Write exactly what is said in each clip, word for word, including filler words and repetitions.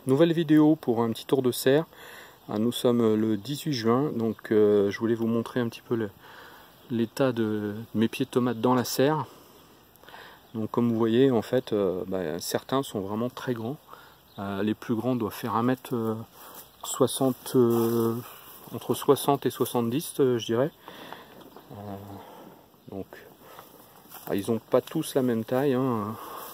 Nouvelle vidéo pour un petit tour de serre. Nous sommes le dix-huit juin, donc euh, je voulais vous montrer un petit peu l'état de mes pieds de tomates dans la serre. Donc comme vous voyez, en fait, euh, bah, certains sont vraiment très grands. Euh, les plus grands doivent faire un mètre soixante, euh, entre soixante et soixante-dix, euh, je dirais. Euh, donc, bah, ils n'ont pas tous la même taille, hein.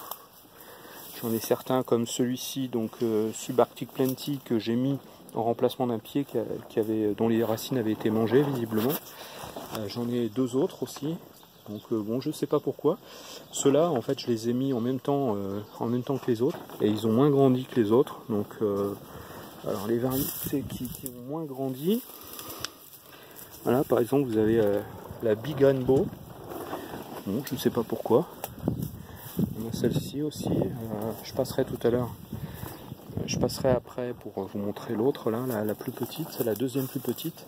J'en ai certains comme celui-ci, donc euh, Subarctic Plenty, que j'ai mis en remplacement d'un pied qui, a, qui avait, dont les racines avaient été mangées visiblement. Euh, J'en ai deux autres aussi. Donc euh, bon, je sais pas pourquoi. Ceux-là, en fait, je les ai mis en même temps, euh, en même temps que les autres, et ils ont moins grandi que les autres. Donc, euh, alors les variétés qui, qui ont moins grandi, voilà, par exemple, vous avez euh, la Big Rainbow. Bon, je ne sais pas pourquoi. On a celle-ci aussi. Euh, je passerai tout à l'heure. Je passerai après pour vous montrer l'autre là, la, la plus petite, c'est la deuxième plus petite.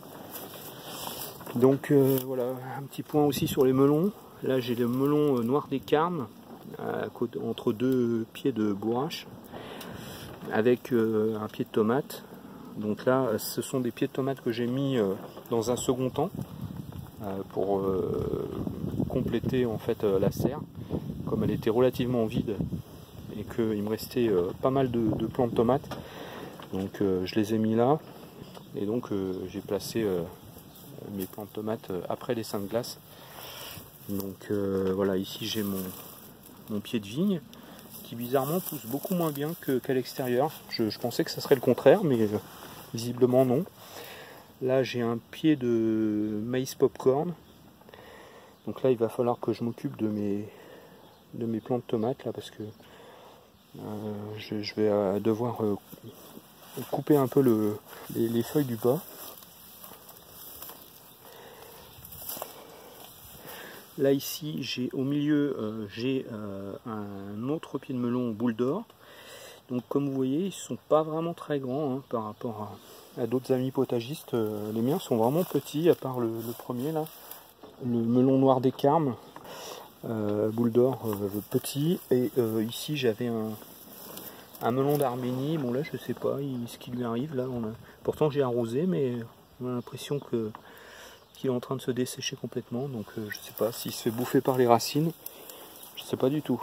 Donc euh, voilà, un petit point aussi sur les melons. Là j'ai le melon noir des Carmes, euh, entre deux pieds de bourrache, avec euh, un pied de tomate. Donc là, ce sont des pieds de tomate que j'ai mis euh, dans un second temps euh, pour euh, compléter en fait euh, la serre, comme elle était relativement vide et qu'il me restait euh, pas mal de, de plants de tomates. Donc euh, je les ai mis là et donc euh, j'ai placé euh, mes plants de tomates après les seins de glace. Donc euh, voilà, ici j'ai mon, mon pied de vigne qui bizarrement pousse beaucoup moins bien que, qu'à l'extérieur. Je, je pensais que ça serait le contraire, mais euh, visiblement non. Là j'ai un pied de maïs popcorn. Donc là il va falloir que je m'occupe de mes, de mes plants de tomates là, parce que euh, je, je vais euh, devoir euh, couper un peu le, les, les feuilles du bas. Là ici j'ai au milieu euh, j'ai euh, un autre pied de melon boule d'or. Donc comme vous voyez, ils ne sont pas vraiment très grands hein, par rapport à, à d'autres amis potagistes. Euh, les miens sont vraiment petits, à part le, le premier là, le melon noir des Carmes, euh, boule d'or euh, petit. Et euh, ici j'avais un, un melon d'Arménie. Bon là je sais pas il, ce qui lui arrive là. On a... Pourtant j'ai arrosé, mais on a l'impression que qu'il est en train de se dessécher complètement. Donc euh, je sais pas s'il se fait bouffer par les racines. Je sais pas du tout.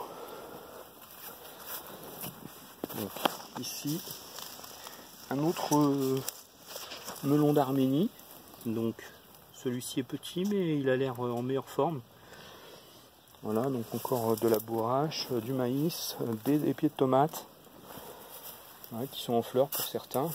Donc, ici, un autre euh, melon d'Arménie. Donc, celui-ci est petit, mais il a l'air euh, en meilleure forme. Voilà, donc encore euh, de la bourrache, euh, du maïs, euh, des, des pieds de tomates, ouais, qui sont en fleurs pour certains.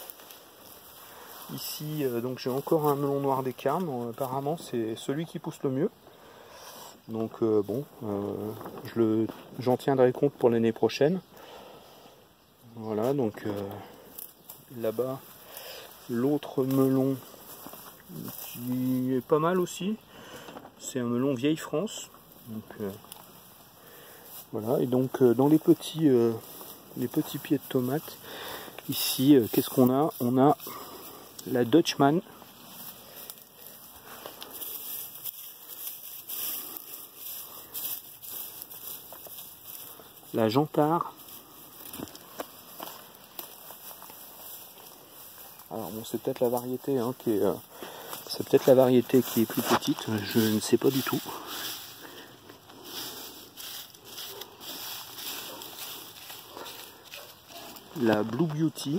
Ici, euh, donc j'ai encore un melon noir des Carmes. Euh, apparemment, c'est celui qui pousse le mieux. Donc, euh, bon, euh, je le, j'en tiendrai compte pour l'année prochaine. Voilà, donc euh, là-bas, l'autre melon qui est pas mal aussi, c'est un melon vieille France. Donc euh, voilà, et donc euh, dans les petits, euh, les petits pieds de tomates, ici, euh, qu'est-ce qu'on a? On a la Dutchman. La Jantard. Alors bon, c'est peut-être la variété hein, qui est, euh, c'est peut-être la variété qui est plus petite, je ne sais pas du tout. La Blue Beauty,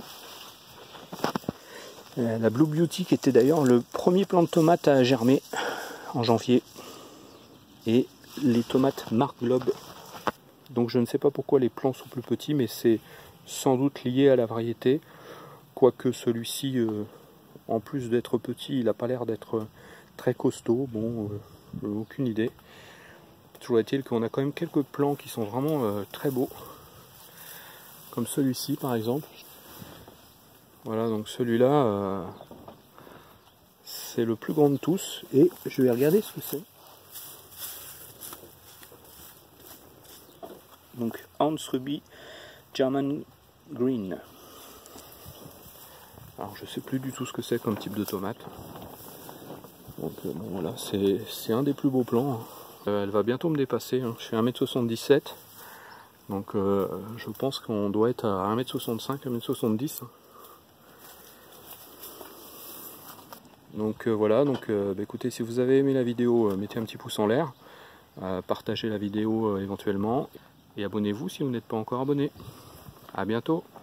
euh, la Blue Beauty qui était d'ailleurs le premier plant de tomate à germer en janvier, et les tomates Marc Globe. Donc je ne sais pas pourquoi les plants sont plus petits, mais c'est sans doute lié à la variété. Quoique celui-ci, euh, en plus d'être petit, il n'a pas l'air d'être très costaud. Bon, euh, aucune idée. Toujours est-il qu'on a quand même quelques plants qui sont vraiment euh, très beaux. Comme celui-ci par exemple. Voilà, donc celui-là, euh, c'est le plus grand de tous. Et je vais regarder ce que c'est. Donc Hans Ruby German Green. Alors je sais plus du tout ce que c'est comme type de tomate. Donc euh, bon, voilà, c'est un des plus beaux plants. Euh, elle va bientôt me dépasser, hein. Je fais un mètre soixante-dix-sept. Donc euh, je pense qu'on doit être à un mètre soixante-cinq, un mètre soixante-dix. Donc euh, voilà, donc euh, bah, écoutez, si vous avez aimé la vidéo, euh, mettez un petit pouce en l'air, euh, partagez la vidéo euh, éventuellement, et abonnez-vous si vous n'êtes pas encore abonné. À bientôt.